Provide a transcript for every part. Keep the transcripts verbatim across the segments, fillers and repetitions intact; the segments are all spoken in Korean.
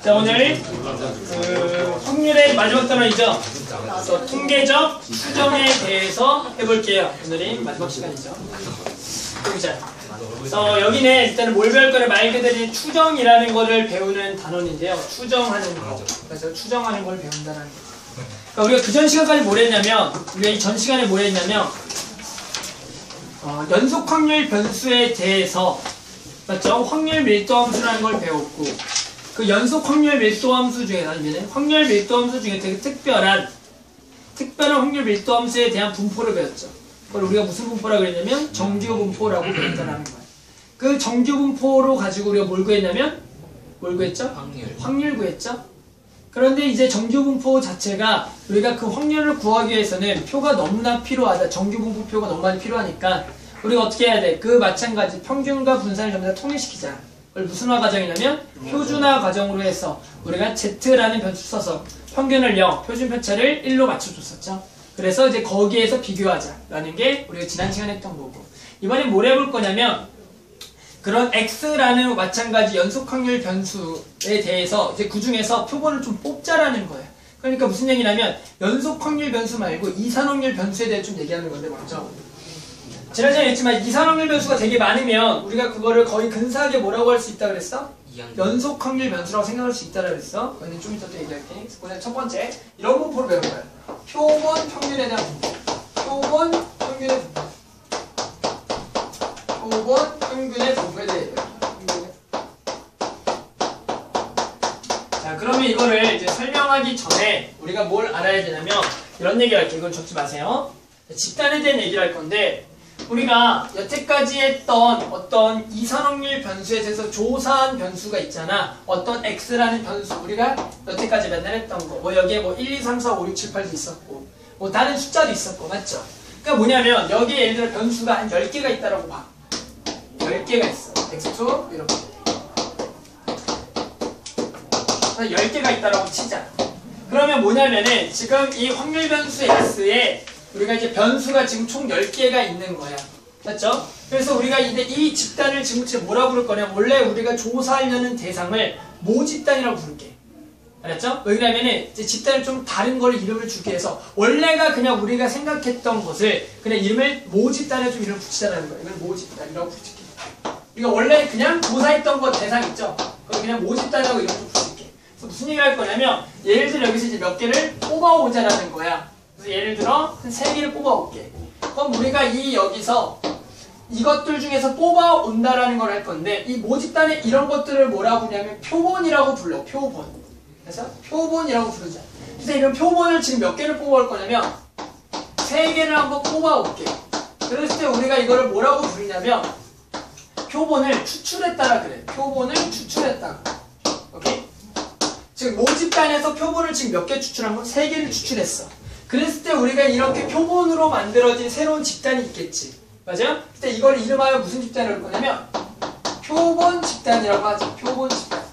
자, 오늘 그 확률의 마지막 단원이죠. 그래서 통계적 추정에 대해서 해볼게요. 오늘이 마지막 시간이죠. 자, 그래서 여기는 일단은 뭘 배울 거냐, 말 그대로 추정이라는 거를 배우는 단원인데요. 추정하는 거. 그래서 추정하는 걸 배운다는 거. 그러니까 우리가 그 전 시간까지 뭘 했냐면, 우리가 이 전 시간에 뭘 했냐면, 어, 연속 확률 변수에 대해서, 맞죠? 확률 밀도 함수라는 걸 배웠고, 그 연속 확률 밀도 함수 중에, 아니면 확률 밀도 함수 중에 되게 특별한, 특별한 확률 밀도 함수에 대한 분포를 배웠죠. 그걸 우리가 무슨 분포라고 그랬냐면, 정규 분포라고 배웠다는 거예요. 그 정규 분포로 가지고 우리가 뭘 구했냐면, 뭘 구했죠? 확률. 확률 구했죠? 그런데 이제 정규 분포 자체가 우리가 그 확률을 구하기 위해서는 표가 너무나 필요하다. 정규 분포 표가 너무 많이 필요하니까 우리가 어떻게 해야 돼? 그 마찬가지 평균과 분산을 전부 다 통일시키자. 그걸 무슨 화 과정이냐면 표준화 과정으로 해서 우리가 Z라는 변수 써서 평균을 영, 표준 편차를 일로 맞춰줬었죠. 그래서 이제 거기에서 비교하자라는 게 우리가 지난 시간에 했던 거고, 이번엔 뭘 해볼 거냐면 그런 X라는 마찬가지 연속 확률 변수에 대해서 이제 그 중에서 표본을 좀 뽑자라는 거예요. 그러니까 무슨 얘기냐면 연속 확률 변수 말고 이산 확률 변수에 대해 좀 얘기하는 건데, 먼저 지난 시간에 했지만 이산 확률 변수가 되게 많으면 우리가 그거를 거의 근사하게 뭐라고 할 수 있다 그랬어? 연속 확률 변수라고 생각할 수 있다고 그랬어. 그건 좀 이따 또 얘기할게. 그래서 첫 번째 이런 분포를 배울 거예요. 표본 평균에 대한 분포. 표본 평균의 분포. 표본 평균의 분포에 대해. 자, 그러면 이거를 이제 설명하기 전에 우리가 뭘 알아야 되냐면 이런 얘기 할게요. 이건 적지 마세요. 집단에 대한 얘기를 할 건데, 우리가 여태까지 했던 어떤 이산 확률 변수에 대해서 조사한 변수가 있잖아. 어떤 X라는 변수, 우리가 여태까지 맨날 했던 거. 뭐 여기에 뭐 일, 이, 삼, 사, 오, 육, 칠, 팔도 있었고, 뭐 다른 숫자도 있었고, 맞죠? 그러니까 뭐냐면 여기에 예를 들어 변수가 한 열 개가 있다라고 봐. 열 개가 있어. 엑스 투 이렇게. 열 개가 있다라고 치자. 그러면 뭐냐면은 지금 이 확률 변수 X에 우리가 이제 변수가 지금 총 열 개가 있는 거야. 맞죠? 그래서 우리가 이제 이 집단을 지금 뭐라 부를 거냐, 원래 우리가 조사하려는 대상을 모집단이라고 부를게. 알았죠? 왜냐면은 이제 집단을 좀 다른 걸로 이름을 주게 해서, 원래가 그냥 우리가 생각했던 것을 그냥 이름을 모집단에 좀 이름을 붙이자라는 거야. 이걸 모집단이라고 붙일게. 우리가 원래 그냥 조사했던 것 대상 있죠? 그걸 그냥 모집단이라고 이름 좀 붙일게. 그래서 무슨 얘기를 할 거냐면, 예를 들어 여기서 이제 몇 개를 뽑아오자라는 거야. 그래서 예를 들어 한 세 개를 뽑아올게. 그럼 우리가 이 여기서 이것들 중에서 뽑아온다라는 걸 할 건데, 이 모집단에 이런 것들을 뭐라고 하냐면 표본이라고 불러. 표본. 그래서 표본이라고 부르자. 그래서 이런 표본을 지금 몇 개를 뽑아올 거냐면 세 개를 한번 뽑아올게. 그랬을 때 우리가 이거를 뭐라고 부르냐면 표본을 추출했다라 그래. 표본을 추출했다. 오케이? 지금 모집단에서 표본을 지금 몇 개 추출한 건? 세 개를 추출했어. 그랬을 때 우리가 이렇게 표본으로 만들어진 새로운 집단이 있겠지. 맞아요? 그때 이걸 이름하여 무슨 집단을 할 거냐면 표본 집단이라고 하죠. 표본 집단.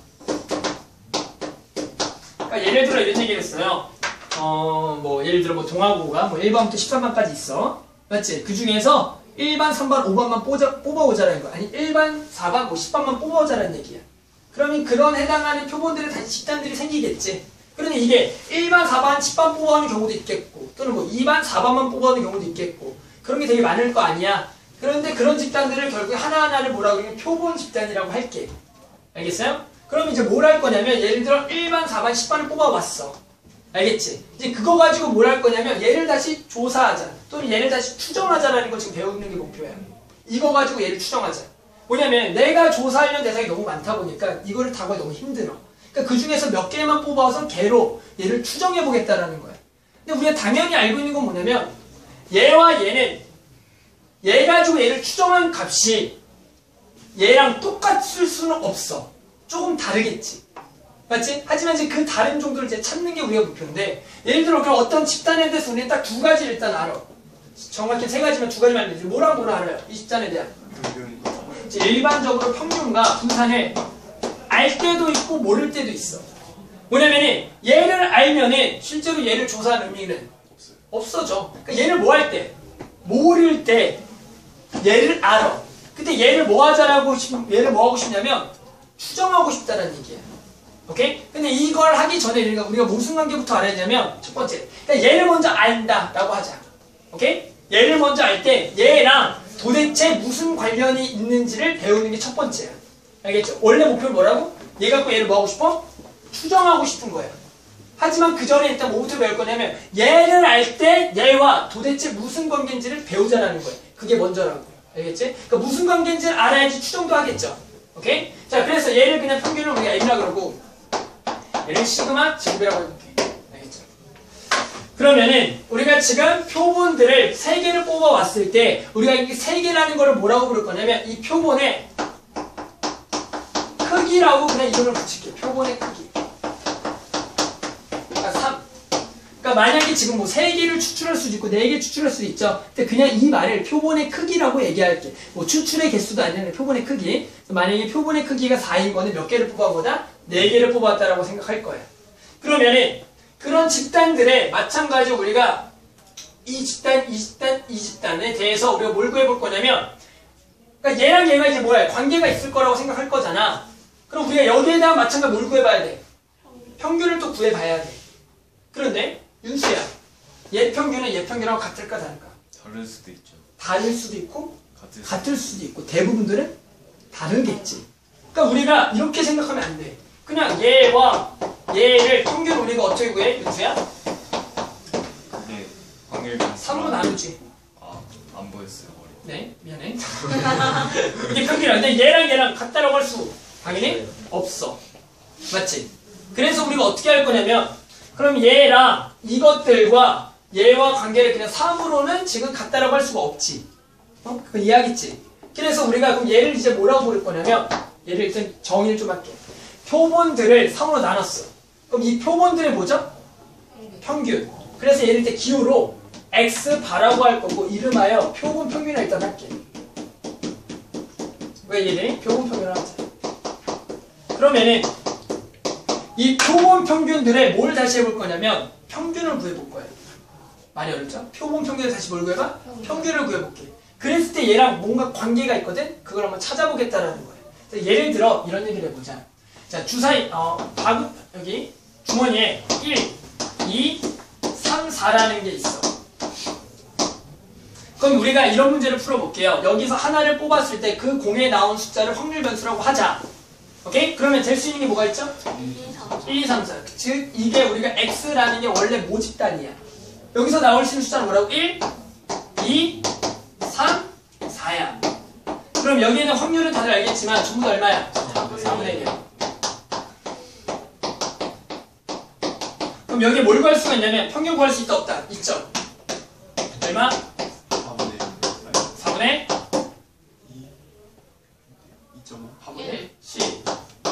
그러니까 예를 들어 이런 얘기를 했어요. 어, 뭐 예를 들어 뭐 동화고가 뭐 일 번부터 십삼 번까지 있어. 맞지? 그 중에서 일 번, 삼 번, 오 번만 뽑아, 뽑아오자라는 거야. 아니 일 번, 사 번, 뭐 십 번만 뽑아오자라는 얘기야. 그러면 그런 해당하는 표본들의 다시 집단들이 생기겠지. 그러니 이게 일 번, 사 번, 십 번 뽑아오는 경우도 있겠고, 또는 뭐 이 번, 사 번만 뽑아오는 경우도 있겠고, 그런 게 되게 많을 거 아니야. 그런데 그런 집단들을 결국에 하나하나를 뭐라고 하냐면 표본 집단이라고 할게. 알겠어요? 그럼 이제 뭘 할 거냐면 예를 들어 일 번, 사 번, 십 번을 뽑아왔어. 알겠지? 이제 그거 가지고 뭘 할 거냐면 얘를 다시 조사하자, 또는 얘를 다시 추정하자라는 거 지금 배우는 게 목표야. 이거 가지고 얘를 추정하자. 뭐냐면 내가 조사하려는 대상이 너무 많다 보니까 이거를 다 구하기 너무 힘들어. 그러니까 그 중에서 몇 개만 뽑아서 걔로 얘를 추정해 보겠다라는 거야. 근데 우리가 당연히 알고 있는 건 뭐냐면 얘와 얘는 얘 가지고 얘를 추정한 값이 얘랑 똑같을 수는 없어. 조금 다르겠지. 맞지? 하지만 이제 그 다른 정도를 이제 찾는 게 우리가 목표인데, 예를 들어 그럼 어떤 집단에 대해서 우리는 딱 두 가지를 일단 알아. 정확히 세 가지면 두 가지만 알면 되지. 뭐랑 뭐랑 알아요? 이 집단에 대한. 이제 일반적으로 평균과 분산을 알 때도 있고 모를 때도 있어. 뭐냐면은 얘를 알면은 실제로 얘를 조사한 의미는 없어져. 그러니까 얘를 뭐 할 때? 모를 때 얘를 알아. 근데 얘를 뭐 하자라고 싶, 얘를 뭐 하고 싶냐면 추정하고 싶다는 얘기야. 오케이? 근데 이걸 하기 전에 우리가, 우리가 무슨 관계부터 알아야 되냐면 첫 번째, 그러니까 얘를 먼저 안다 라고 하자. 오케이? 얘를 먼저 알 때 얘랑 도대체 무슨 관련이 있는지를 배우는 게 첫 번째야. 알겠죠? 원래 목표는 뭐라고? 얘 갖고 얘를 뭐 하고 싶어? 추정하고 싶은 거야. 하지만 그 전에 일단 뭐부터 배울 거냐면 얘를 알 때 얘와 도대체 무슨 관계인지를 배우자라는 거야. 그게 먼저라고요. 알겠지? 그러니까 무슨 관계인지를 알아야지 추정도 하겠죠. 오케이? 자, 그래서 얘를 그냥 평균을 우리가 M이라 그러고 얘를 시그마 제곱이라고 해볼게. 알겠죠? 그러면은 우리가 지금 표본들을 세 개를 뽑아왔을 때 우리가 이 세 개라는 거를 뭐라고 부를 거냐면 이 표본의 크기라고 그냥 이름을 붙일게. 표본의 크기. 그러니까 삼. 그러니까 만약에 지금 뭐 세 개를 추출할 수도 있고 네 개 추출할 수도 있죠. 근데 그냥 이 말을 표본의 크기라고 얘기할게. 뭐 추출의 개수도 아니라 표본의 크기. 만약에 표본의 크기가 사인 거는 몇 개를 뽑아보자? 네 개를 뽑았다라고 생각할 거예요. 그러면은 그런 집단들에 마찬가지로 우리가 이 집단, 이 집단, 이 집단에 대해서 우리가 뭘 구해볼 거냐면 그러니까 얘랑 얘가 이제 뭐야? 관계가 있을 거라고 생각할 거잖아. 그럼 우리가 여기에 대한 마찬가지로 뭘 구해봐야 돼? 평균을 또 구해봐야 돼. 그런데 윤수야, 얘 평균은 얘 평균하고 같을까 다를까? 다를 수도 있죠. 다를 수도 있고 같을, 같을 수도 있고 대부분들은 다르겠지. 그러니까 우리가 이렇게 생각하면 안 돼. 그냥 얘와 얘를 평균 우리가 어떻게 구해? 윤수야? 근데 관계가 삼으로 나누지. 아, 안 보였어요 머리. 네, 미안해. 이게 평균이야. 근데 얘랑 얘랑 같다라고 할 수 당연히 없어. 맞지? 그래서 우리가 어떻게 할 거냐면 그럼 얘랑 이것들과 얘와 관계를 그냥 삼으로는 지금 같다라고 할 수가 없지. 어? 그거 이해하겠지? 그래서 우리가 그럼 얘를 이제 뭐라고 부를 거냐면 얘를 일단 정의를 좀 할게. 표본들을 삼으로 나눴어. 그럼 이 표본들의 뭐죠? 평균. 그래서 얘를 이제 기호로 X바라고 할 거고 이름하여 표본 평균을 일단 할게. 왜 얘네? 표본 평균을 하자. 그러면은 이 표본 평균들의 뭘 다시 해볼 거냐면 평균을 구해볼 거예요. 많이 어렵죠? 표본 평균을 다시 뭘 구해봐? 평균. 평균을 구해볼게. 그랬을 때 얘랑 뭔가 관계가 있거든? 그걸 한번 찾아보겠다라는 거예요. 예를 들어 이런 얘기를 해보자. 자, 주사위, 어, 박, 여기 주머니에 일, 이, 삼, 사라는 게 있어. 그럼 우리가 이런 문제를 풀어볼게요. 여기서 하나를 뽑았을 때 그 공에 나온 숫자를 확률 변수라고 하자. 오케이? 그러면 될 수 있는 게 뭐가 있죠? 일, 이, 삼, 사. 즉 이게 우리가 X라는 게 원래 모집단이야. 여기서 나올 수 있는 숫자는 뭐라고? 일, 이, 삼, 사야. 그럼 여기에는 확률은 다들 알겠지만 전부 다 얼마야? 사분의 일이야. 그럼 여기에 뭘 구할 수가 있냐면 평균 구할 수 있다 없다? 있죠? 얼마? 사분의 이 점 오 사분의 십.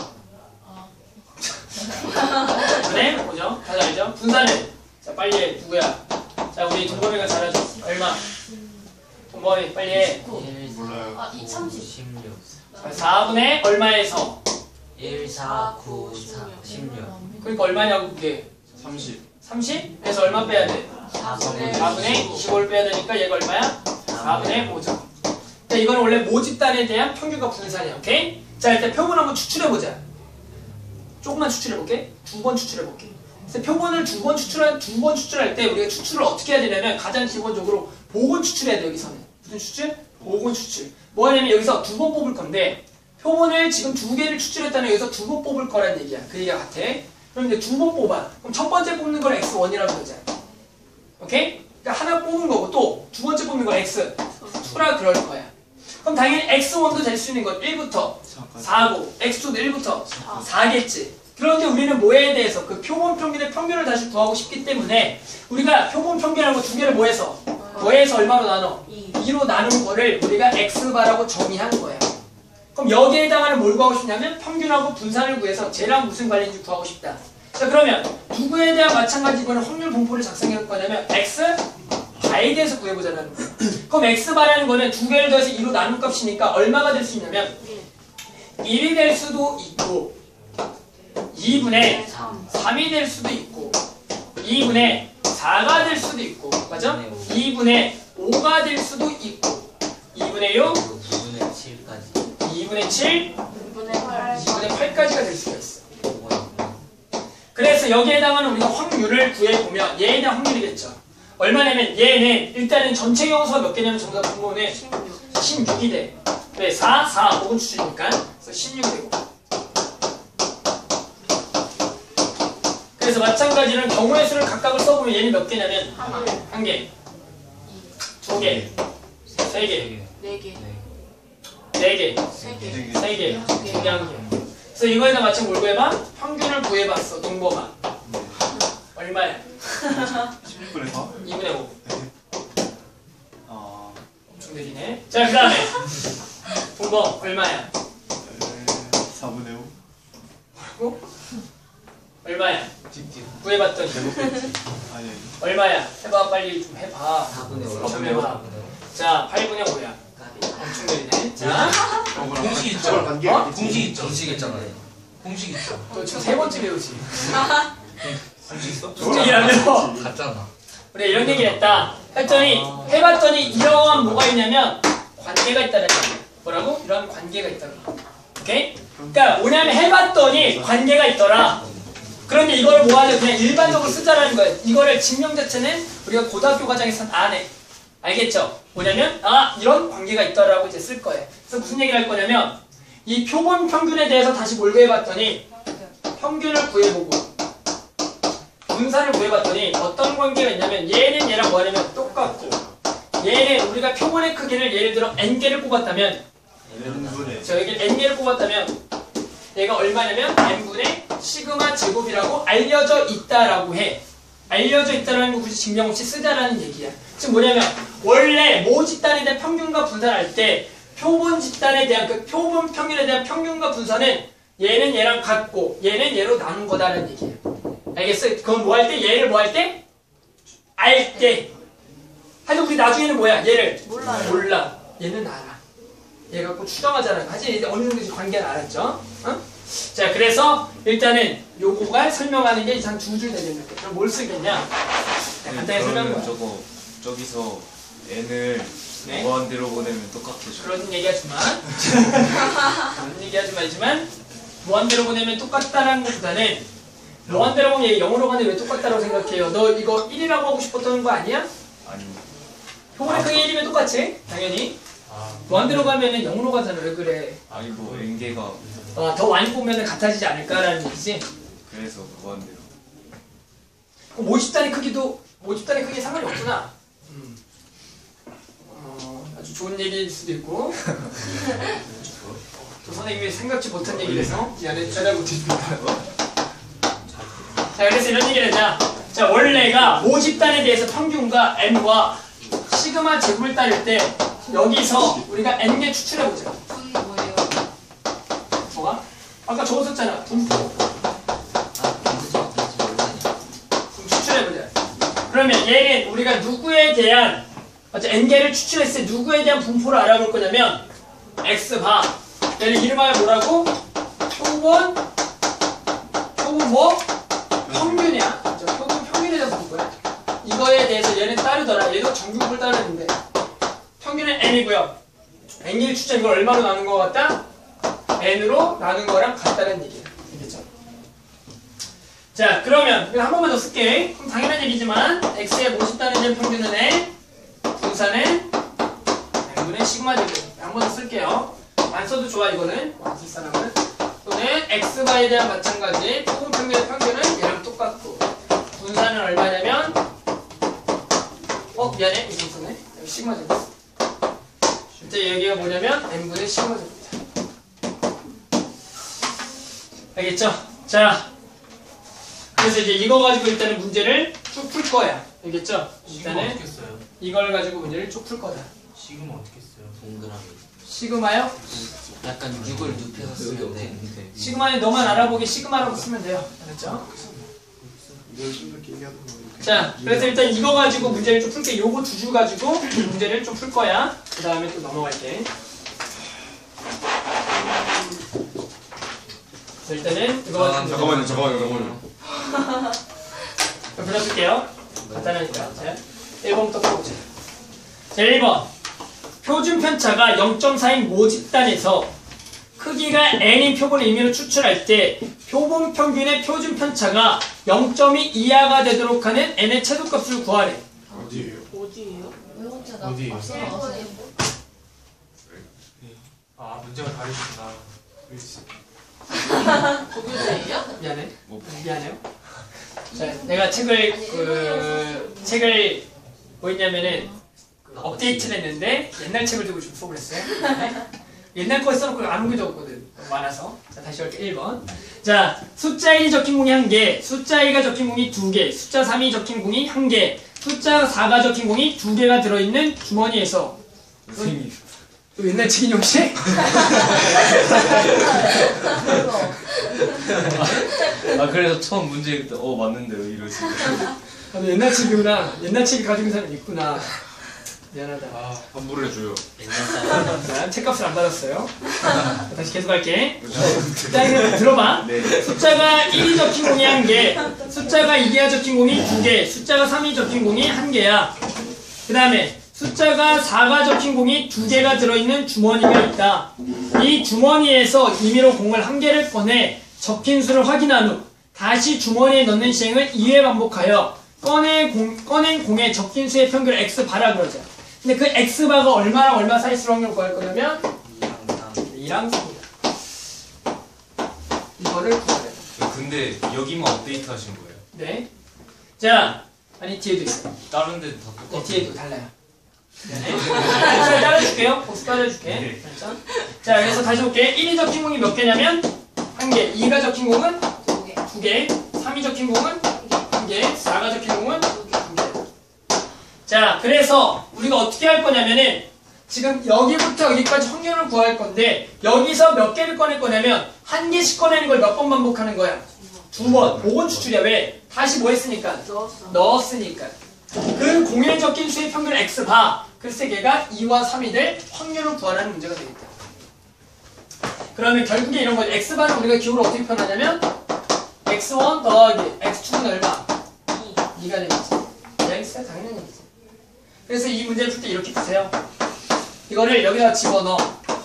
네? 뭐죠? 다들 알죠? 분산을. 자, 빨리 해. 누구야? 자, 우리 동범이가 잘하죠? 얼마? 동범이 빨리 해. 몰라요. 아, 이 삼십. 십육. 자, 사분의 얼마에서? 일, 사, 구, 사, 십육. 그러니까 얼마냐고 그게? 삼십. 삼십? 그래서 얼마 빼야 돼? 사분의 사분의 이십오를 빼야 되니까 얘가 얼마야? 사분의 오죠. 자, 이거는 원래 모집단에 대한 평균과 분산이야. 오케이? 자, 일단 표본 한번 추출해보자. 조금만 추출해볼게. 두 번 추출해볼게. 그래서 표본을 두 번 추출할, 두 번 추출할 때 우리가 추출을 어떻게 해야 되냐면 가장 기본적으로 보건 추출해야 돼, 여기서는. 무슨 추출? 보건 추출. 뭐 하냐면 여기서 두 번 뽑을 건데 표본을 지금 두 개를 추출했다는 여기서 두 번 뽑을 거란 얘기야. 그 얘기가 같아. 그럼 이제 두 번 뽑아. 그럼 첫 번째 뽑는 걸 엑스 원이라고 그러자. 오케이? 그러니까 하나 뽑은 거고 또 두 번째 뽑는 걸 엑스 이라 그럴 거야. 그럼 당연히 엑스 원도 될 수 있는 건 일부터 사고 엑스 투도 일부터 사겠지. 그런데 우리는 뭐에 대해서 그 표본 평균의 평균을 다시 구하고 싶기 때문에 우리가 표본 평균하고 두 개를 뭐해서 뭐해서 얼마로 나눠? 이로 나눈 거를 우리가 X바라고 정의한 거야. 그럼 여기에 해당하는 뭘 구하고 싶냐면 평균하고 분산을 구해서 쟤랑 무슨 관련인지 구하고 싶다. 자, 그러면 누구에 대한 마찬가지 이번에 확률 분포를 작성할 거냐면 X 바에 대해서 구해보자는 거야. 그럼 X바라는 거는 두 개를 더해서 이로 나눈 값이니까 얼마가 될 수 있냐면 일이 될 수도 있고 이분의 삼이 될 수도 있고 이분의 사가 될 수도 있고 맞아? 이분의 오가 될 수도 있고 이분의 육 이분의 칠까지. 이분의 칠 이분의 팔. 이분의 팔까지가 될 수가 있어. 그래서 여기에 해당하는 우리가 확률을 구해보면 얘에 대한 확률이겠죠. 얼마냐면 얘는 일단은 전체 경우수가 몇 개냐면 전부 다 분모는 십육이 돼. 왜? 사, 사, 오분 추주니까. 그래서 십육이 되고. 그래서 마찬가지로 경우의 수를 각각을 써보면 얘는 몇 개냐면 한 개, 두 개, 세 개, 네 개, 네 개, 세 개, 세 개, 두 개, 한 개. 그래서 이거에다 마찬 뭘 구해봐? 평균을 구해봤어, 동범아. 얼마야? 십육 분의 사? 이분의 오. 아, 엄청 느리네. 자, 그 다음에 동범 얼마야? 사 분의 오? 어? 얼마야? 찍찍. 구해봤더니 아니, 얼마야? 해봐, 빨리 좀 해봐. 사분의 오. 좀 해봐. 자, 팔분의 오야. 엄청 느리네. 자, 공식 있죠? 어? 공식 있죠? 공식 있잖아요. 공식 있죠? 너 지금 세 번째 배우지? 공식 있어? 공식이라며? 같잖아. 우리 이런 얘기를 했다. 했더니, 해봤더니 이러한 뭐가 있냐면 관계가 있다는 얘기야. 뭐라고? 이러한 관계가 있다고. 오케이? 그러니까 뭐냐면 해봤더니 관계가 있더라. 그런데 이걸 뭐 하냐? 그냥 일반적으로 쓰자라는 거예요. 이거를 증명 자체는 우리가 고등학교 과정에서는 안 해. 알겠죠? 뭐냐면 아 이런 관계가 있더라고 이제 쓸 거예요. 그래서 무슨 얘기를 할 거냐면 이 표본 평균에 대해서 다시 뭘 구해봤더니 평균을 구해보고 분산을 구해봤더니 어떤 관계가 있냐면 얘는 얘랑 뭐 하냐면 똑같고 얘는 우리가 표본의 크기를 예를 들어 n개를 뽑았다면 n분의 저 여기 n개를 뽑았다면 얘가 얼마냐면 n분의 시그마 제곱이라고 알려져 있다라고 해. 알려져 있다는 거 굳이 증명 없이 쓰자라는 얘기야. 지금 뭐냐면 원래 모 집단에 대한 평균과 분산할 때 표본 집단에 대한 그 표본 평균에 대한 평균과 분산은 얘는 얘랑 같고 얘는 얘로 나눈 거다라는 얘기야. 알겠어? 그건 뭐 할 때? 얘를 뭐 할 때? 알 때. 하여튼 우리 나중에는 뭐야? 얘를 몰라요. 몰라. 얘는 알아. 얘 갖고 추정하자는 거. 하지 어느 정도 관계는 알았죠? 어? 자, 그래서 일단은 요거가 설명하는 게 한 두 줄 되겠는데 그럼 뭘 쓰겠냐? 자, 간단히 설명해 그러면 봐. 저거 저기서 n을 네? 무한대로 보내면 똑같아져. 그런 얘기하지 마. 그런 얘기하지 말지만 무한대로 보내면 똑같다라는 것보다는 무한대로 보면 얘 영어로 가는데 왜 똑같다고 생각해요? 너 이거 일이라고 하고 싶었던 거 아니야? 아니, 표본의 크기 일이면 똑같지? 당연히. 아, 무한대로 가면은 영어로 가잖아. 왜 그래? 아니 뭐 n개가 어, 더 많이 보면 같아지지 않을까라는 얘기지. 그래서 무한대로. 그럼 모집단의 크기도 모집단의 크기에 상관이 없구나. 음. 어, 아주 좋은 얘기일 수도 있고. 또 선생님이 생각지 못한 얘기를 해서 미안해 전화 못해줍니다. 자, 그래서 이런 얘기를 하자. 자, 원래가 모집단에 대해서 평균과 n과 시그마 제곱을 따를 때 여기서 우리가 n개 추출해보자. 분 뭐예요? 뭐가? 아까 적었었잖아. 분포. 아, 무슨 어떤지 몰라요. 그럼 추출해보자. 그러면 얘는 우리가 누구에 대한 어째 n개를 추출했을 때 누구에 대한 분포를 알아볼 거냐면 x바 얘를 이름하여 뭐라고? 표본 표본 뭐? 평균이야. 저 표본 평균에 대해서 볼 거야. 이거에 대해서 얘는 따르더라. 얘도 정규급을 따르는데 평균은 n이고요. n개를 추출 이걸 얼마로 나눈 것 같다? n으로 나눈 거랑 같다는 얘기야. 알겠죠? 자, 그러면 이거 한 번만 더 쓸게. 그럼 당연한 얘기지만 x의 모집단에 대한 평균은 n, 분산은 n분의 시그마 제곱. 한 번 더 쓸게요. 안 써도 좋아 이거는. 안 쓸 사람은. 또는 x바에 대한 마찬가지 표본 평균의 평균은 얘랑 똑같고 분산은 얼마냐면 어 미안해 이거 썼네. 여기 시그마 제곱. 이제 여기가 뭐냐면 n분의 시그마 제곱이다. 알겠죠? 자, 그래서 이제 이거 가지고 일단은 문제를 쭉 풀 거야. 알겠죠? 시그마 일단은 어떻게 써요? 이걸 가지고 문제를 쭉 풀 거다. 시그마 어떻게 써요? 동그라미. 시그마요? 약간 육을 눕혀서 쓰면 돼. 시그마는 너만 알아보기 시그마라고 쓰면 돼요. 알았죠? 자, 그래서 일단 이거 가지고 문제를 좀 풀게. 요거 두 줄 가지고 문제를 좀 풀 거야. 그 다음에 또 넘어갈게. 자, 일단은 이거 아, 가지고 잠깐만요, 잠깐만요, 잠깐만요. 자, 불러줄게요. 간단하니까. 자, 일 번부터 풀어보자. 자, 일 번. 표준 편차가 영 점 사인 모집단에서 크기가 n인 표본을 임의로 추출할 때 표본 평균의 표준 편차가 영 점 이 이하가 되도록 하는 n의 최소값을 구하래. 어디에요? 어디예요? 왜 혼자 나 어디예요? 박사 나왔어요? 아 문제가 다르구나. 고교대예요? 미안해. 뭐 미안해요. 자, 내가 책을 아니, 그 일본이었어요. 책을 뭐 했냐면은 그 업데이트를 했는데 옛날 책을 들고 좀 수업을 했어요. 옛날 거에 써놓고 안 옮겨졌거든. 많아서. 자, 다시 할게. 일 번. 자, 숫자 일이 적힌 공이 한 개, 숫자 이가 적힌 공이 두 개, 숫자 삼이 적힌 공이 한 개, 숫자 사가 적힌 공이 두 개가 들어있는 주머니에서. 선생님 또 옛날 책이니 혹시? 아 그래서 처음 문제 그때 어 맞는데요 이러지 아, 너 옛날 책이구나. 옛날 책이 가지고 있는 사람 있구나. 미안하다. 아 환불해 줘요. 옛날 사람. 자, 책값을 안 받았어요. 다시 계속 할게. 자, 이거 들어봐. 네 숫자가 일이 적힌 공이 한 개, 숫자가 이가 적힌 공이 두 개, 숫자가 삼이 적힌 공이 한 개야. 그 다음에 숫자가 사가 적힌 공이 두 개가 들어있는 주머니가 있다. 이 주머니에서 임의로 공을 한 개를 꺼내 적힌 수를 확인한 후 다시 주머니에 넣는 시행을 이 회 반복하여 꺼낸, 공, 꺼낸 공의 적힌 수의 평균을 x바라 그러자. 근데 그 x바가 얼마랑 얼마 사이 있을 확률을 구할 거냐면 이랑 삼이다. 이거를 구하래. 근데 여기만 업데이트 하신 거예요? 네. 자, 아니 뒤에도 있어요. 다른 데도 다 네, 똑같아. 뒤에도 달라요. 네. 자, 따라줄게요. 복수 따라줄게. 네. 알았죠? 자, 그래서 다시 볼게. 일이 적힌 공이 몇 개냐면 한 개. 이가 적힌 공은 두 개. 두 개. 삼이 적힌 공은 한 개. 사가 적힌 공은 두 개. 자, 그래서 우리가 어떻게 할 거냐면은 지금 여기부터 여기까지 확률을 구할 건데 여기서 몇 개를 꺼낼 거냐면 한 개씩 꺼내는 걸 몇 번 반복하는 거야? 두 번. 오번 추출이야. 왜? 다시 뭐 했으니까? 넣었어. 넣었으니까. 그 공에 적힌 수의 평균 x바 그 세 개가 이와 삼이 될 확률을 구하라는 문제가 되겠다. 그러면 결국에 이런 거죠. x바는 우리가 기호를 어떻게 표현하냐면 엑스 원 더하기 엑스 투는 얼마? 이가 되겠지. x가 당연히 이지. 그래서 이 문제를 풀 때 이렇게 푸세요. 이거를 여기다 집어넣어.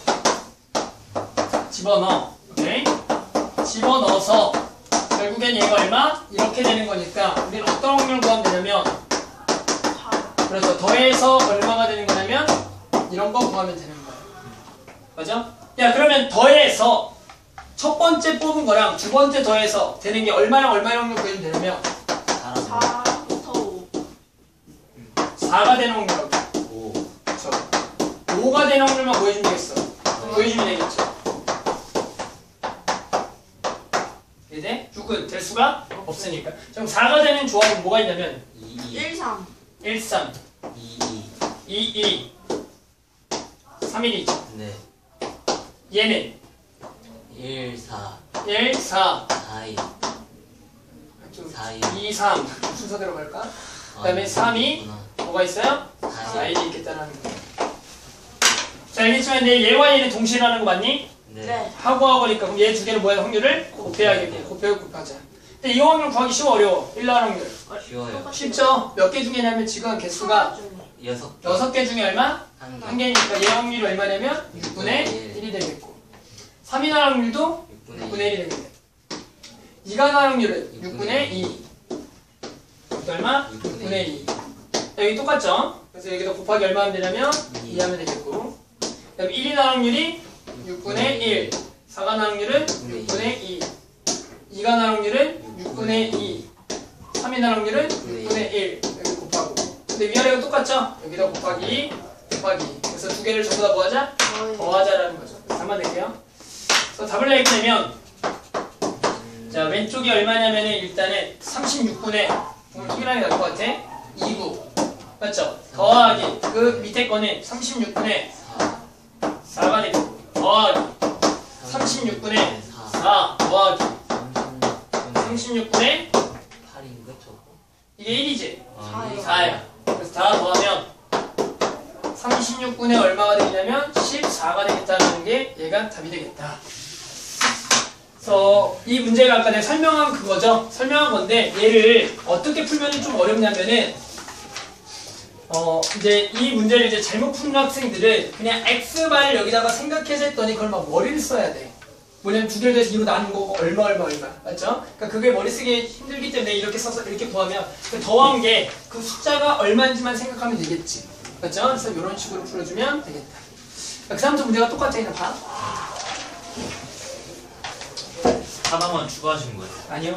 집어넣어. 오케이? 집어넣어서 결국엔 얘가 얼마? 이렇게 되는 거니까 우리는 어떤 확률을 구하면 되냐면 그래서 더해서 얼마가 되는 거냐면 이런 거 구하면 되는 거야. 맞아? 야 그러면 더해서 첫 번째 뽑은 거랑 두 번째 더해서 되는 게 얼마랑 얼마의 확률 구하면 되냐면 사부터 오. 사가 되는 확률. 오. 그렇죠. 오가 되는 확률만 구해주면 되겠어. 구해주면 되겠죠. 이제 육은 될 수가 없으니까. 그럼 사가 되는 조합은 뭐가 있냐면 이, 이. 일, 삼. 일, 삼, 이, 이. 이, 이, 삼, 일이죠. 네. 얘는 일, 사. 일, 사, 사, 이. 좀 사, 이. 이, 삼 순서대로 갈까? 그 다음에 아, 삼이 있구나. 뭐가 있어요? 사, 사, 이. 일이 있겠다는 거. 자, 알겠지만 내 얘와 얘는 동시라는 거 맞니? 네. 네. 하고 하고니까 그럼 얘 두 개를 뭐야? 확률을 곱해야겠고 곱해요 곱하자. 근데 이 확률 구하기 쉬워 어려워? 일 나올 확률. 쉬워요. 쉽죠? 몇 개 중에냐면 지금 개수가 여섯 개. 여섯 개 중에 얼마? 한 개. 한 개니까 얘 확률이 얼마냐면 육분의 일이 되겠고 삼이 나올 확률도 육분의 육분의 일. 일이 되겠네. 이가 나올 확률은 육분의 이. 이것도 얼마? 육분의 이. 여기 똑같죠? 그래서 여기다 곱하기 얼마 하면 되냐면 이 하면 되겠고 그 다음에 일이 나올 확률이 육분의 일. 사가 나올 확률은 육분의 이. 이가 나올 확률은 육분의 이. 삼이 나올 확률은 육분의 일. 여기 곱하고 근데 위아래가 똑같죠? 여기다 곱하기 곱하기 그래서 두 개를 전부 다 뭐하자? 더하자라는 거죠. 답만 낼게요. 그래서 답을 내게 되면 자 왼쪽이 얼마냐면은 일단은 삼십육분의 오늘 확인하는 게 나을 것 같아. 이 구 맞죠? 더하기 그 밑에 거는 삼십육분의 사가 되고 더하기 삼십육분의 사 더하기 삼십육분의 팔인가 저거? 이게 일이지? 아, 이거 사야. 그래서 다 더하면 삼십육분의 얼마가 되냐면 십사가 되겠다는 게 얘가 답이 되겠다. 그래서 이 문제가 아까 내가 설명한 그거죠. 설명한 건데 얘를 어떻게 풀면 좀 어렵냐면은 어 이제 이 문제를 이제 잘못 푸는 학생들은 그냥 x바를 여기다가 생각해서 했더니 그걸 막 머리를 써야 돼. 뭐냐면 두 개를 더해서 이로 나눈 거고 얼마 얼마 얼마 맞죠? 그러니까 그게 머리 쓰기 힘들기 때문에 이렇게 써서 이렇게 구하면 그 더한 게 그 숫자가 얼마인지만 생각하면 되겠지 맞죠? 그래서 이런 식으로 풀어주면 되겠다. 그 다음부터 문제가 똑같아. 그냥 봐. 하나만 추가하신 거예요? 아니요.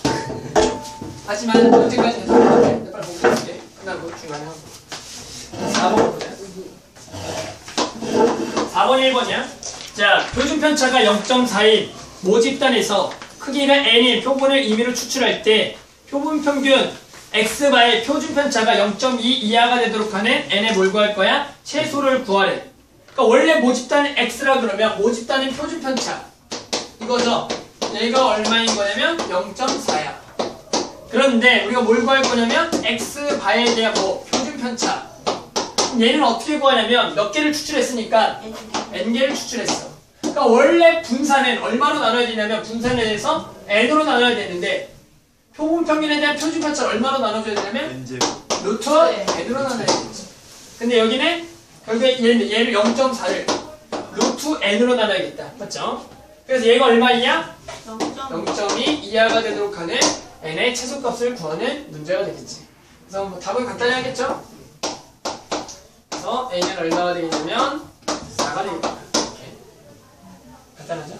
하지만 언제까지 해서 빨리 보고 있을게. 끝나고 중간에 하고. 사 번 보자. 사 번 일 번이야. 자, 표준 편차가 영 점 사인 모집단에서 크기가 n인 표본을 임의로 추출할 때 표본 평균 x바의 표준 편차가 영 점 이 이하가 되도록 하는 n에 뭘 구할 거야? 최소를 구하래. 그러니까 원래 모집단은 x라 그러면 모집단은 표준 편차 이거죠. 얘가 얼마인 거냐면 영 점 사야. 그런데 우리가 뭘 구할 거냐면 x바에 대한 뭐 표준 편차. 얘는 어떻게 구하냐면 몇 개를 추출했으니까 n개를 추출했어. 그러니까 원래 분산은 얼마로 나눠야 되냐면 분산에 대해서 n으로 나눠야 되는데 표본 평균에 대한 표준 편차를 얼마로 나눠줘야 되냐면 루트 n으로 나눠야 되지. 근데 여기는 결국에 얘는 얘를 영 점 사를 루트 n으로 나눠야겠다. 맞죠? 그래서 얘가 얼마이야? 영 점 이 이하가 되도록 하는 n의 최소값을 구하는 문제가 되겠지. 그래서 뭐 답은 간단히 하겠죠? 그래서 n은 얼마가 되겠냐면 사가 되겠다. 이렇게 간단하죠?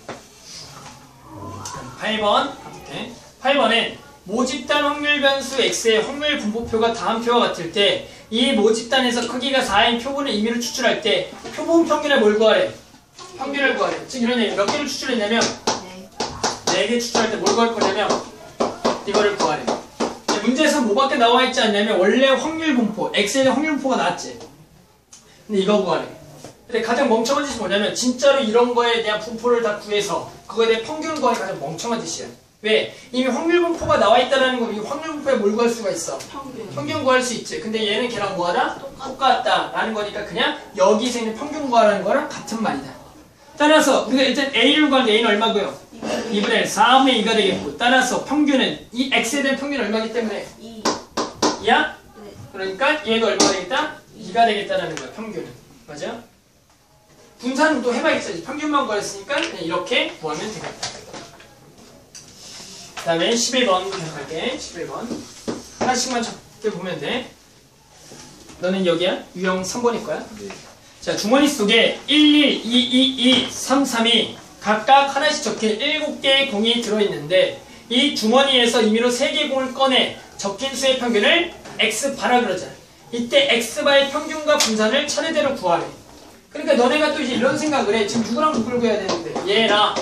팔 번 가볼게. 팔 번엔 모집단 확률 변수 x의 확률 분포표가 다음 표와 같을 때 이 모집단에서 크기가 사인 표본을 임의로 추출할 때 표본 평균에 뭘 구하래? 평균을 구하래. 즉 이런 얘기 몇 개를 추출했냐면 네 개 추출할 때 뭘 구할 거냐면 이거를 구하래. 문제에서 뭐밖에 나와 있지 않냐면 원래 확률 분포 x에 대한 확률 분포가 나왔지. 근데 이거 구하래. 근데 가장 멍청한 짓이 뭐냐면 진짜로 이런 거에 대한 분포를 다 구해서 그거에 대한 평균을 구하는 가장 멍청한 짓이야. 왜? 이미 확률 분포가 나와 있다는 거, 이 확률 분포에 뭘 구할 수가 있어? 평균. 평균 구할 수 있지. 근데 얘는 걔랑 뭐하다? 똑같다. 라는 거니까 그냥 여기서 있는 평균 구하라는 거랑 같은 말이다. 따라서 우리가 일단 A를 구하는데 A는 얼마고요? 이분의 일, 사분의 이가 되겠고 따라서 평균은 이 X에 대한 평균은 얼마기 때문에? 이. 이야? 네. 그러니까 얘도 얼마가 되겠다? 이가 되겠다라는 거야. 평균은. 맞아? 분산은 또 해봐야겠지. 평균만 구했으니까 그냥 이렇게 구하면 되겠다. 그 다음에 십일 번 계속할게. 십일 번 하나씩만 적게 보면 돼. 너는 여기야? 유형 삼 번일 거야? 네. 자, 주머니 속에 일, 일, 이, 이, 이, 삼, 삼이 각각 하나씩 적힌 일곱 개의 공이 들어있는데 이 주머니에서 임의로 세 개의 공을 꺼내 적힌 수의 평균을 x바라 그러잖아. 이때 x바의 평균과 분산을 차례대로 구하래. 그러니까 너네가 또 이제 이런 생각을 해. 지금 누구랑 누굴 구해야 되는데 얘랑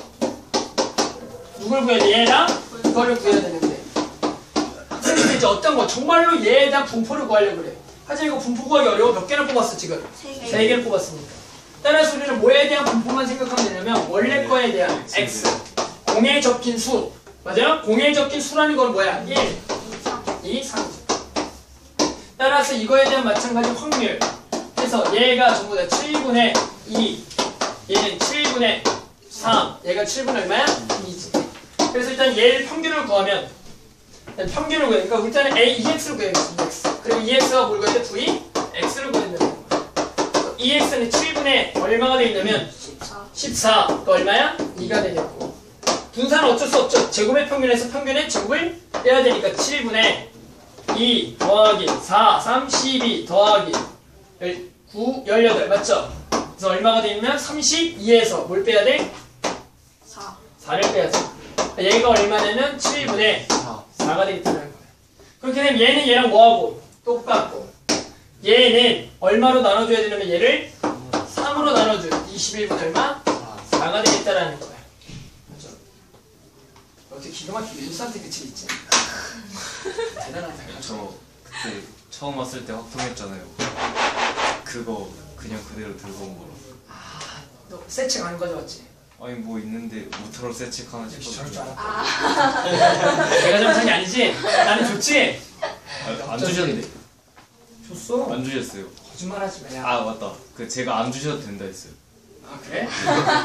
누굴 구해야 돼? 얘랑 이거를 구해야 되는데 학생들이 이제 어떤 거 정말로 얘에 대한 분포를 구하려고 그래. 하지만 이거 분포 구하기 어려워. 몇 개를 뽑았어 지금? 세 개. 세 개를 뽑았으니까. 따라서 우리는 뭐에 대한 분포만 생각하면 되냐면 원래 거에 대한 x 공에 적힌 수 맞아요? 공에 적힌 수라는 건 뭐야? 일, 이, 삼 따라서 이거에 대한 마찬가지 확률 그래서 얘가 전부 다 칠분의 이 얘는 칠분의 삼 얘가 칠분의 얼마야? 이지. 그래서 일단 얘를 평균을 구하면 일단 평균을 구해. 그러니까 일단은 A, 이엑스를 구해야겠어. 이엑스. 그리고 이엑스가 뭘 구해야 돼? V, X를 구해야 된다는 거야. 이엑스는 칠분의 얼마가 되겠냐면 십사. 십사. 그 얼마야? 이가 되겠고. 분산은 어쩔 수 없죠. 제곱의 평균에서 평균의 제곱을 빼야 되니까 칠분의 이 더하기 사, 삼, 십이 더하기 구, 열여덟 맞죠? 그래서 얼마가 되냐면 삼십이에서 뭘 빼야 돼? 사. 사를 빼야지. 얘가 얼마냐면 칠분의 사가 되겠다는 거야. 그렇게 되면 얘는 얘랑 뭐하고? 똑같고 얘는 얼마로 나눠줘야 되냐면 얘를 삼으로 나눠줘. 이십일분 얼마? 사가 되겠다라는 거야. 맞죠? 어떻게 기가 막히게 일산테 그칠 있지? 대단하다. 저 그때 처음 왔을 때 확통했잖아요. 그거 그냥 그대로 들고 온 거라. 너 세책 안 가져왔지? 아니 뭐 있는데 모터로 세책 하나 저럴 줄 싶었는데 알았다. 내가 잘못한 게 아니지? 나는 좋지? 아, 안 주셨는데 줬어. 안 주셨어요. 거짓말하지 마. 야. 아 맞다. 그 제가 안 주셔도 된다 했어요. 아 그래?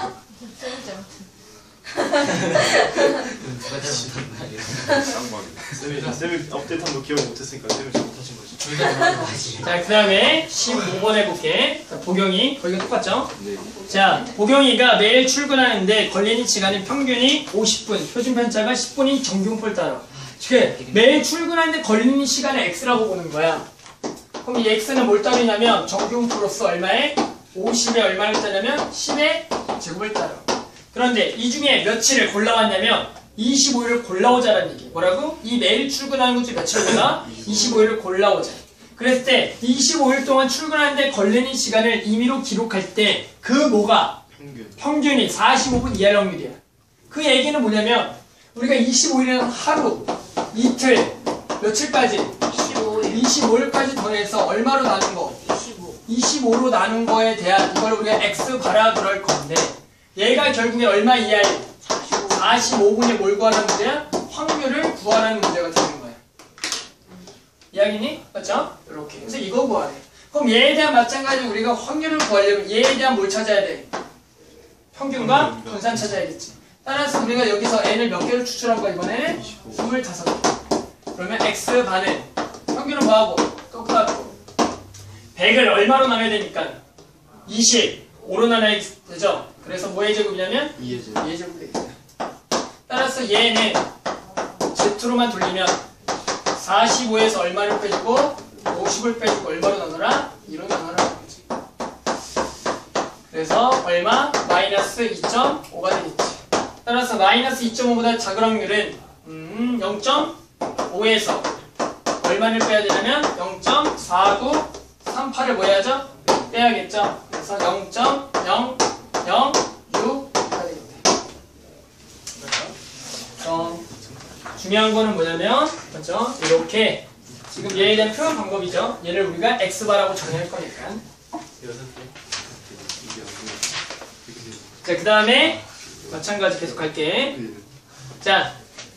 누가 잘못한 말이야. 쌍방이. 쌤이 쌤이 업데이트한 거 기억 못했으니까 쌤이 잘못하신 거지. 자, 그 다음에 십오 번 해볼게. 자, 보경이. 거기가 똑같죠? 네. 자, 보경이가 매일 출근하는데 걸리는 시간은 평균이 오십 분, 표준 편차가 십 분인 정규음표를 따라. 그 매일 출근하는데 걸리는 시간을 x라고 보는 거야. 그럼 이 x는 뭘 따르냐면 정규음표로서 얼마에? 오십에 얼마를 따르냐면 십의 제곱을 따라. 그런데 이 중에 며칠을 골라왔냐면 이십오 일을 골라오자라는 얘기. 뭐라고? 이 매일 출근하는 것 중에 며칠을 골라? 이십오 일을 골라오자. 그랬을 때 이십오 일 동안 출근하는데 걸리는 시간을 임의로 기록할 때 그 뭐가? 평균. 평균이 사십오 분 이하일 확률이야. 그 얘기는 뭐냐면 우리가 이십오 일은 하루, 이틀, 며칠까지? 이십오 일. 이십오 일까지 더해서 얼마로 나눈 거? 이십오. 이십오로 나눈 거에 대한 이걸 우리가 x 바라 그럴 건데 얘가 결국에 얼마 이하일? 사십오. 사십오 분에 뭘 구하라는 문제야? 확률을 구하라는 문제가 되는 거야. 이야기니? 맞죠? 이렇게. 그래서 이거 구하래. 그럼 얘에 대한 마찬가지로 우리가 확률을 구하려면 얘에 대한 뭘 찾아야 돼? 평균과 분산 찾아야겠지. 따라서 우리가 여기서 n을 몇 개를 추출한 거야 이번에는? 이십오 개. 그러면 x반은 평균은 뭐하고? 똑같고 백을 얼마로 나눠야 되니까? 이십오로 나눠야 되죠? 그래서 뭐의 제곱이냐면? 이의 제곱. 이의 제곱이 되겠다. 따라서 얘는 z로만 돌리면 사십오에서 얼마를 빼주고 오십을 빼주고 얼마로 나눠라? 이로 나눠라. 그래서 얼마? 마이너스 이 점 오가 되겠지. 따라서 마이너스 이 점 오보다 작은 확률은 음, 영 점 오에서 얼마를 빼야 되냐면 영 점 사구삼팔을 뭐 해야죠? 빼야겠죠? 그래서 영 점 영영육가 되겠다. 그래서 중요한 거는 뭐냐면 그렇죠? 이렇게 지금 얘에 대한 표현 방법이죠. 얘를 우리가 x바라고 정의할 거니까. 여섯 개. 이게 자, 그 다음에 마찬가지 계속 할게. 자,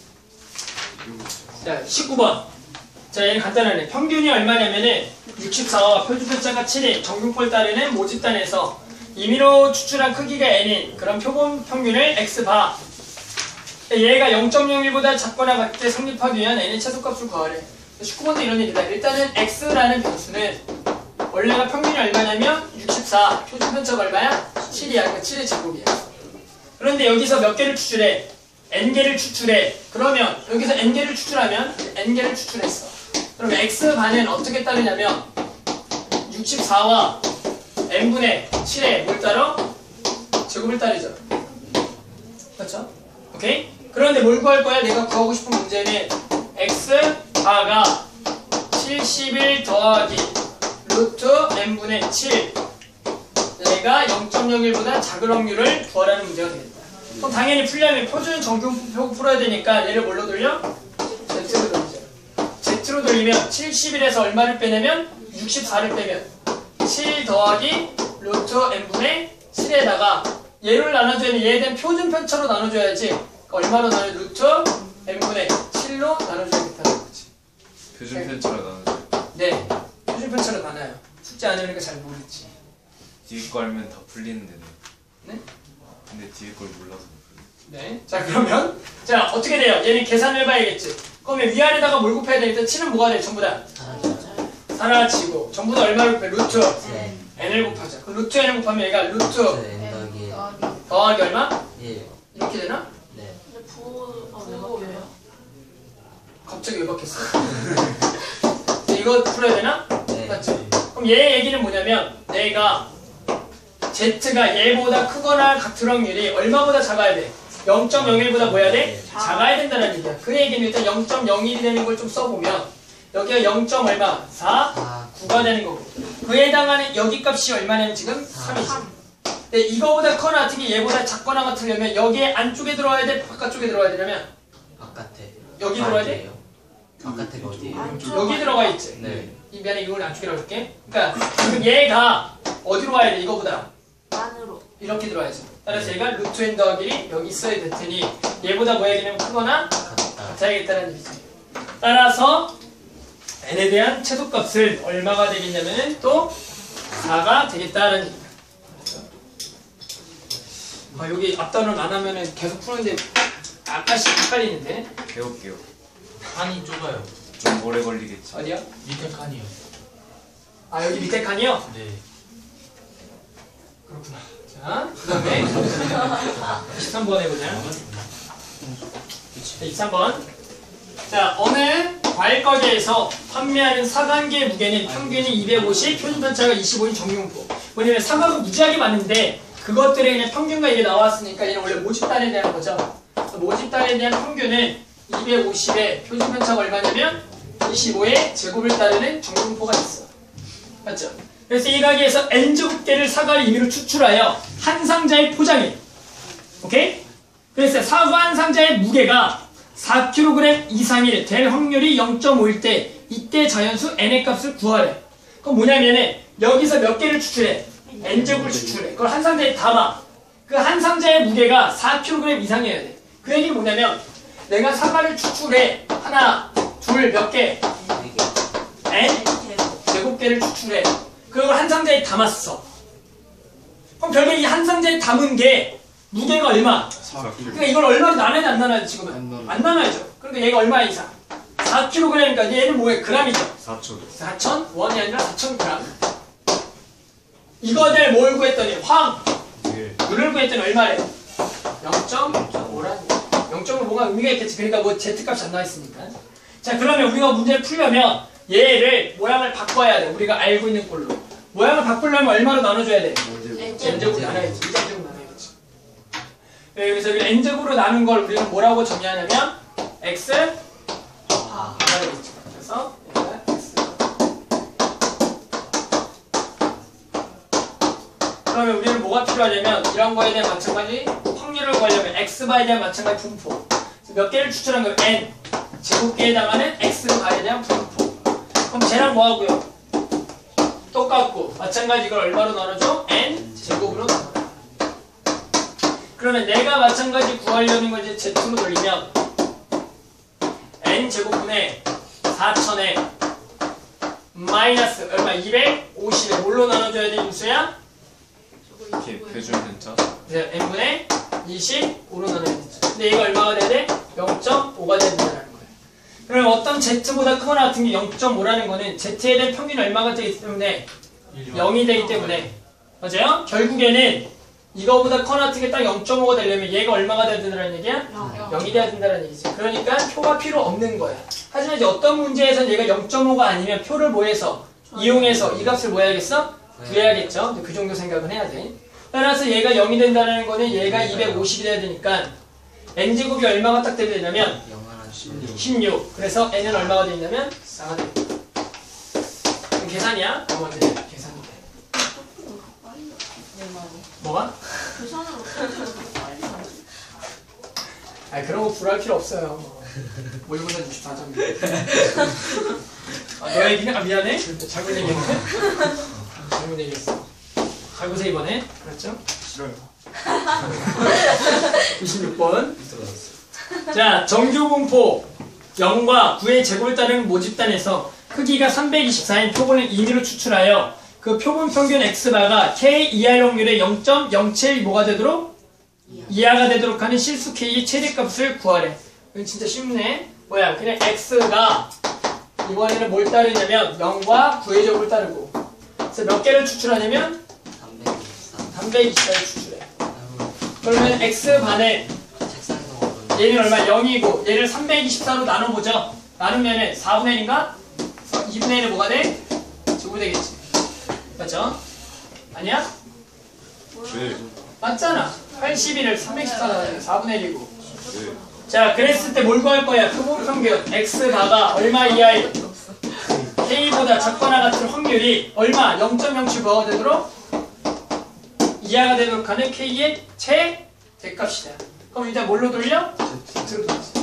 자 십구 번. 자, 얘는 간단하네. 평균이 얼마냐면은 육십사와 표준편차가 칠인 정규표를 따르는 모집단에서 임의로 추출한 크기가 n인 그런 표본 평균을 x바. 얘가 영 점 영일보다 작거나 같게 성립하기 위한 n의 최소값을 구하래. 십구 번도 이런 얘기다. 일단은 x라는 변수는 원래가 평균이 얼마냐면 육십사, 표준편차가 얼마야? 칠이야. 그러니까 칠의 제곱이야. 그런데 여기서 몇 개를 추출해? n개를 추출해. 그러면 여기서 n개를 추출하면 n개를 추출했어. 그럼 x반은 어떻게 따르냐면 육십사와 n분의 칠에 뭘 따라? 제곱을 따르죠. 그렇죠? 오케이? 그런데 뭘 구할 거야? 내가 구하고 싶은 문제는 x바가 칠십일 더하기 루트 n분의 칠 얘가 영 점 영일보다 작은 확률을 구하라는 문제가 되겠다. 그럼 당연히 풀려면 표준 정규표 풀어야 되니까 얘를 뭘로 돌려? z로 돌리죠. z로 돌리면 칠십일에서 얼마를 빼냐면 육십사를 빼면 칠 더하기 루트 n분의 칠에다가 얘를 나눠줘야 돼. 얘에 대한 표준 편차로 나눠줘야지. 그러니까 얼마로 나눠? 루트 n분의 칠로 나눠줘야겠다는 거지. 표준 편차로 나눠줘요. 네, 표준 편차로 나눠요. 숙제 안 해오니까 잘 모르겠지. 뒤에 거 알면 다 풀리는데. 네? 근데 뒤에 걸 몰라서 못 풀려. 네. 자, 그러면 자 어떻게 돼요? 얘는 계산을 해봐야겠지. 그러면 위아래다가 뭘 곱해야 돼? 일단 칠은 뭐가 돼? 전부 다 사라지고 전부 다 얼마를 곱해? 루트 네. n을 곱하자. 그럼 루트 n을 곱하면 얘가 루트 네, 더하기 더하기. 더하기 얼마? 일. 이렇게 되나? 네. 근데 부, 어, 왜 바뀌어요? 갑자기 왜 바뀌었어? 이거 풀어야 되나? 네. 맞지? 그럼 얘 얘기는 뭐냐면 내가 z가 얘보다 크거나 같은 확률이 얼마보다 작아야 돼? 영 점 영일보다 뭐 해야 돼? 작아야 된다는 얘기야. 그 얘기는 일단 영 점 영일이 되는 걸 좀 써보면 여기가 영 점 얼마? 사, 사, 구가 되는 거고 그에 해당하는 여기 값이 얼마냐면 지금 삼이지. 근데 이거보다 커나 같은 게 얘보다 작거나 같으려면 여기에 안쪽에 들어와야 돼? 바깥쪽에 들어와야 되냐면 바깥에. 여기 들어와야 돼? 아니에요. 바깥에가 어디예요? 안쪽. 여기 들어가 있지. 네. 이 미안해 이걸 안쪽이라고 할게. 그러니까 지금 얘가 어디로 와야 돼? 이거보다 안으로. 이렇게 들어와야죠. 따라서 얘가 루트 n 더하기 여기 있어야 될 테니 얘보다 뭐 해야겠냐면 크거나 같다. 같아야겠다는 얘기지. 따라서 n에 대한 최소값은 얼마가 되겠냐면 또 사가 되겠다는 얘기야. 아, 여기 앞단원 안 하면은 계속 푸는데 아까씩 헷갈리는데. 배울게요. 칸이 좁아요. 좀 오래 걸리겠지. 어디요? 밑에 칸이요. 아 여기 밑에 칸이요? 네. 그렇구나. 자, 그 다음에 이십삼 번 해보자. 이십삼 번. 자, 어느 과일가게에서 판매하는 사단계 무게는 평균이 이백오십, 표준편차가 이십오인 정육포. 뭐냐면 사과가 무지하게 많은데 그것들의 그냥 평균과 이게 나왔으니까 얘는 원래 모집단에 대한 거죠. 모집단에 대한 평균은 이백오십에 표준편차가 얼마냐면 이십오의 제곱을 따르는 정육포가 있어. 맞죠? 그래서 이 가게에서 n제곱개를 사과를 임의로 추출하여 한 상자에 포장해. 오케이? 그래서 사과 한 상자의 무게가 사 킬로그램 이상이 될 확률이 영 점 오일 때 이때 자연수 n의 값을 구하래. 그럼 뭐냐면은 여기서 몇 개를 추출해? n제곱을 추출해. 그걸 한 상자에 담아. 그 한 상자의 무게가 사 킬로그램 이상이어야 돼. 그 얘기는 뭐냐면 내가 사과를 추출해. 하나, 둘, 몇 개? n 제곱개를 추출해. 그걸 한 상자에 담았어. 그럼 결국에 이 한 상자에 담은 게 무게가 얼마? 그러니까 이걸 얼마로 나눠야 안 나눠야 지금은? 안 나눠. 안 나눠야죠. 그러니까 얘가 얼마 이상? 사 킬로그램이니까 얘는 뭐예요? 그램이죠. 사초. 사천 원이 아니라 사천 그램. 이거를 뭘 구했더니 황 예. 물을 구했더니 얼마래? 영 점 오라는 영 점 오가 의미가 있겠지. 그러니까 뭐 Z값이 안 나와있으니까. 자, 그러면 우리가 문제를 풀려면 얘를 모양을 바꿔야 돼. 우리가 알고 있는 꼴로. 모양을 바꾸려면 얼마로 나눠줘야 돼? n제곱으로 나눠야지. 이 제곱으로 나눠야지. 네, 그래서 여기 n제곱으로 나눈 걸 우리는 뭐라고 정의하냐면 x 아. 되겠죠. 그래서 얘가 x. 그러면 우리는 뭐가 필요하냐면 이런 거에 대한 마찬가지 확률을 구하려면 x바에 대한 마찬가지 분포. 몇 개를 추출한 거예요? n. 제곱계에 해당하는 x바에 대한 분포. 그럼 쟤랑 뭐 하고요? 똑같고 마찬가지 이걸 얼마로 나눠줘? n 제곱으로 나눠. 그러면 내가 마찬가지 구하려는 걸 이제 z로 돌리면 n 제곱분의 사천에 마이너스 얼마? 이백오십에 뭘로 나눠줘야 돼 인수야? 이렇게 표준편차. 네, n분의 이십오로 나눠야 되죠. 근데 얘가 얼마가 돼야 돼? 영 점 오가 돼야 된다는 거예요. 그럼 어떤 z보다 크거나 같은 게 영 점 오라는 거는 z에 대한 평균이 얼마가 되기 때문에 영이 되기 때문에 맞아요? 결국에는 이거보다 커나 같은 게 딱 영 점 오가 되려면 얘가 얼마가 돼야 된다는 얘기야? 영이 돼야 된다는 얘기지. 그러니까 표가 필요 없는 거야. 하지만 이제 어떤 문제에서는 얘가 영 점 오가 아니면 표를 뭐 해서 이용해서 이 값을 뭐 해야겠어? 구해야겠죠. 그 정도 생각은 해야 돼. 따라서 얘가 영이 된다는 거는 얘가 이백오십이 돼야 되니까 n제곱이 얼마가 딱 돼야 되냐면 십육. 그래서 n은 얼마가 되냐면 사가 돼. 계산이야? 어, 먼저 계산이 돼. 뭐가? 계산으로 빨리 하지. 아 그런 거 불할 필요 없어요. 모의고사 육십사 점인데. 아, 너 얘기는? 아 미안해. 잘못 얘기했네. 잘못 얘기했어. 잘 보세요 이번에. 그렇죠? 싫어요. 이십육 번. 자, 정규분포 영과 구의 제곱을 따르는 모집단에서 크기가 삼백이십사인 표본을 임의로 추출하여 그 표본 평균 x바가 k 이하일 확률의 영 점 영칠 뭐가 되도록? 이하가 되도록 하는 실수 k의 최대값을 구하래. 이건 진짜 쉽네. 뭐야? 그냥 x가 이번에는 뭘 따르냐면 영과 구의 제곱을 따르고. 그래서 몇 개를 추출하냐면 삼백이십사를 추출해. 그러면 x반에 얘는 얼마? 영이고 얘를 삼백이십사로 나눠보죠. 나누면은 사분의 일인가? 이분의 일은 뭐가 돼? 제곱이 되겠지. 맞죠? 아니야? 네. 맞잖아. 팔십일을 삼백십사로 나누면 사분의 일이고. 네. 자, 그랬을 때 뭘 구할 거야? 표본 평균 x바가 얼마 이하일? k보다 작거나 같은 확률이 얼마? 영 점 영칠 뭐가 되도록? 이하가 되도록 하는 k의 최대값이다. 그럼 일단 뭘로 돌려? z로 돌리지.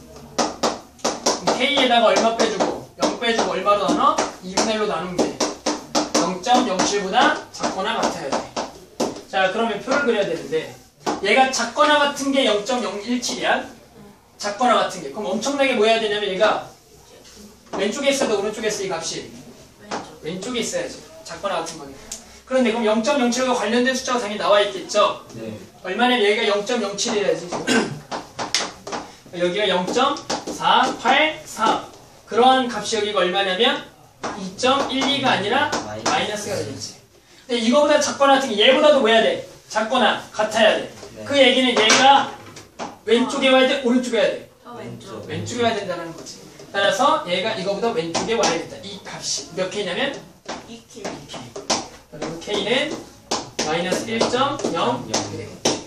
k에다가 얼마 빼주고 영 빼주고 얼마로 나눠? 이분의 일로 나누면 돼. 영 점 영칠보다 작거나 같아야 돼. 자, 그러면 표를 그려야 되는데 얘가 작거나 같은 게 영 점 영일칠이야. 작거나 같은 게. 그럼 엄청나게 뭐 해야 되냐면 얘가 왼쪽에 있어도 오른쪽에 있어 이 값이 왼쪽에 있어야지. 작거나 같은 거니까. 그런데 그럼 영 점 영칠과 관련된 숫자가 당연히 나와 있겠죠. 네. 얼마나 얘가 영 점 영칠이라지. 여기가 영 점 사팔삼. 그러한 값이 여기가 얼마냐면 이 점 일이가 아니라 마이너스가 되겠지. 근데 이거보다 작거나 같은 게 얘보다도 뭐 해야 돼? 작거나 같아야 돼. 네. 그 얘기는 얘가 왼쪽에 와야 돼? 오른쪽에 와야 돼? 저 왼쪽. 왼쪽에 와야 된다는 거지. 따라서 얘가 이거보다 왼쪽에 와야겠다. 이 값이 몇 K냐면 이 킬. 그리고 K는 마이너스 일 점 영 이렇게 되겠지.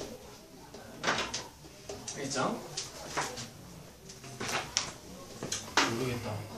알겠죠? 모르겠다.